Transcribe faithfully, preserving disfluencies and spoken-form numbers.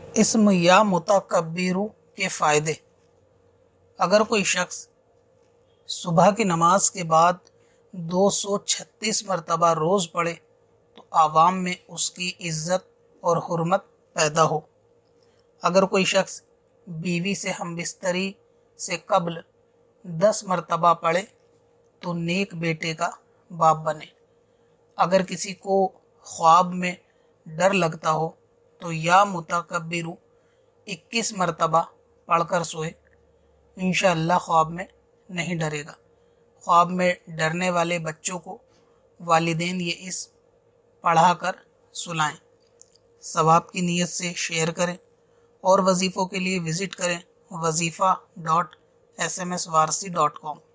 इस्म या मुतकब्बिरु के फ़ायदे। अगर कोई शख्स सुबह की नमाज के बाद दो सौ छत्तीस मरतबा रोज़ पढ़े तो आवाम में उसकी इज़्ज़त और हुर्मत पैदा हो। अगर कोई शख्स बीवी से हमबिस्तरी से कब्ल दस मरतबा पढ़े तो नेक बेटे का बाप बने। अगर किसी को ख्वाब में डर लगता हो तो या मुतकब्बिरु इक्कीस मरतबा पढ़कर सोए, इंशाअल्लाह ख्वाब में नहीं डरेगा। ख्वाब में डरने वाले बच्चों को वालिदैन ये इस पढ़ा कर सुलाएं। सवाब की नीयत से शेयर करें और वजीफ़ों के लिए विज़िट करें वजीफ़ा dot S M S Warsi dot com.